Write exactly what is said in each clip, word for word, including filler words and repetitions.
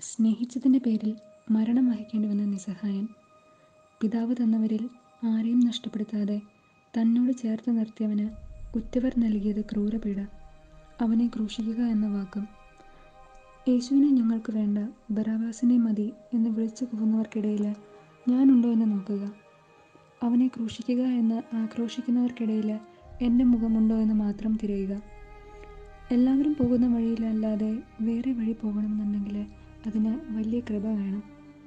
സ്നേഹിച്ചതിൻ്റെ പേരിൽ മരണം വഹിക്കേണ്ടി വന്ന നിസ്സഹായൻ. പിതാവ് തന്നവരിൽ ആരെയും നഷ്ടപ്പെടുത്താതെ തന്നോട് ചേർത്ത് നിർത്തിയവന് ഉറ്റവർ നൽകിയത് ക്രൂരപീഡ, അവനെ ക്രൂശിക്കുക എന്ന വാക്കും. യേശുവിനെ ഞങ്ങൾക്ക് വേണ്ട, ബറാബാസിനെ മതി എന്ന് വിളിച്ചു കൂവുന്നവർക്കിടയിൽ ഞാനുണ്ടോ എന്ന് നോക്കുക. അവനെ ക്രൂശിക്കുക എന്ന് ആക്രോശിക്കുന്നവർക്കിടയിൽ എൻ്റെ മുഖമുണ്ടോ എന്ന് മാത്രം തിരയുക. എല്ലാവരും പോകുന്ന വഴിയിലല്ലാതെ വേറെ വഴി പോകണമെന്നുണ്ടെങ്കിൽ അതിന് വലിയ കൃപ വേണം,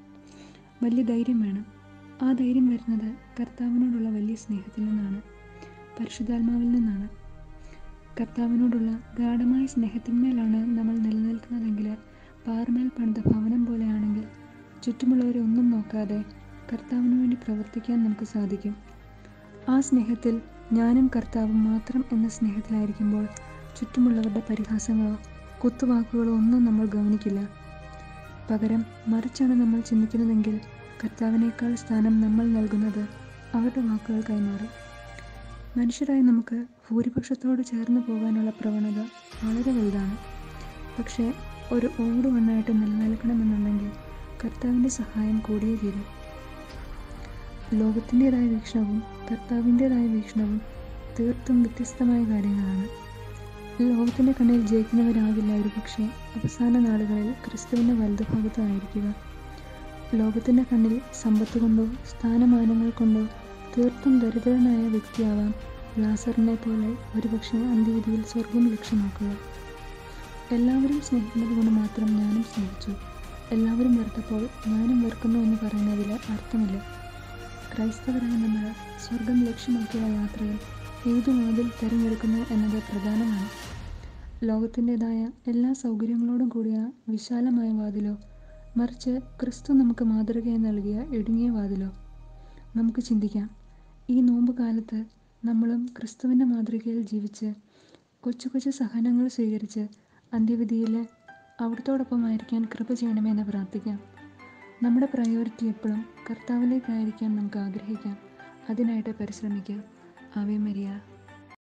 വലിയ ധൈര്യം വേണം. ആ ധൈര്യം വരുന്നത് കർത്താവിനോടുള്ള വലിയ സ്നേഹത്തിൽ നിന്നാണ്, പരിശുദ്ധാത്മാവിൽ നിന്നാണ്. കർത്താവിനോടുള്ള ഗാഢമായ സ്നേഹത്തിന്മേലാണ് നമ്മൾ നിലനിൽക്കുന്നതെങ്കിൽ, പാറമേൽ പണിത ഭവനം പോലെയാണെങ്കിൽ ചുറ്റുമുള്ളവരെ ഒന്നും നോക്കാതെ കർത്താവിന് വേണ്ടി പ്രവർത്തിക്കാൻ നമുക്ക് സാധിക്കും. ആ സ്നേഹത്തിൽ ഞാനും കർത്താവും മാത്രം എന്ന സ്നേഹത്തിലായിരിക്കുമ്പോൾ ചുറ്റുമുള്ളവരുടെ പരിഹാസങ്ങളോ കുത്തുവാക്കുകളോ ഒന്നും നമ്മൾ ഗൗനിക്കില്ല. പകരം മറിച്ചാണ് നമ്മൾ ചിന്തിക്കുന്നതെങ്കിൽ കർത്താവിനേക്കാൾ സ്ഥാനം നമ്മൾ നൽകുന്നത് അവരുടെ വാക്കുകൾ കൈമാറും. മനുഷ്യരായി നമുക്ക് ഭൂരിപക്ഷത്തോട് ചേർന്ന് പോകാനുള്ള പ്രവണത വളരെ വലുതാണ്. പക്ഷേ ഒരു ഓടുവണ്ണായിട്ട് നിലനിൽക്കണമെന്നുണ്ടെങ്കിൽ കർത്താവിൻ്റെ സഹായം കൂടിയേ തീരും. ലോകത്തിൻ്റെതായ വീക്ഷണവും കർത്താവിൻ്റെതായ വീക്ഷണവും തീർത്തും വ്യത്യസ്തമായ കാര്യങ്ങളാണ്. ലോകത്തിൻ്റെ കണ്ണിൽ ജയിക്കുന്നവരാകില്ല ഒരു പക്ഷേ അവസാന നാളുകളിൽ ക്രിസ്തുവിൻ്റെ വലതുഭാഗത്തായിരിക്കുക. ലോകത്തിൻ്റെ കണ്ണിൽ സമ്പത്ത് കൊണ്ടോ സ്ഥാനമാനങ്ങൾ കൊണ്ടോ തീർത്തും ദരിദ്രനായ വ്യക്തിയാവാം ലാസറിനെ പോലെ ഒരുപക്ഷെ അന്ത്യവിധിയിൽ സ്വർഗം ലക്ഷ്യമാക്കുക. എല്ലാവരും സ്നേഹിക്കുന്നത് കൊണ്ട് മാത്രം ഞാനും സ്നേഹിച്ചു, എല്ലാവരും വെറുത്തപ്പോൾ ഞാനും വെറുക്കുന്നു എന്ന് പറയുന്നതിൽ അർത്ഥമില്ല. ക്രൈസ്തവരായ നമ്മൾ സ്വർഗം ലക്ഷ്യമാക്കിയ യാത്രയിൽ ഏതു വാതിൽ തിരഞ്ഞെടുക്കുന്നു എന്നത് പ്രധാനമാണ്. ലോകത്തിൻ്റെതായ എല്ലാ സൗകര്യങ്ങളോടും കൂടിയ വിശാലമായ വാതിലോ, മറിച്ച് ക്രിസ്തു നമുക്ക് മാതൃകയായി നൽകിയ ഇടുങ്ങിയ വാതിലോ? നമുക്ക് ചിന്തിക്കാം. ഈ നോമ്പ് കാലത്ത് നമ്മളും ക്രിസ്തുവിൻ്റെ മാതൃകയിൽ ജീവിച്ച് കൊച്ചു കൊച്ചു സഹനങ്ങൾ സ്വീകരിച്ച് അന്ത്യവിധിയിൽ അവിടുത്തോടൊപ്പമായിരിക്കാൻ കൃപ ചെയ്യണമെന്ന് പ്രാർത്ഥിക്കാം. നമ്മുടെ പ്രയോറിറ്റി എപ്പോഴും കർത്താവിലേക്കായിരിക്കാൻ നമുക്ക് ആഗ്രഹിക്കാം. അതിനായിട്ട് പരിശ്രമിക്കാം. Ave Maria.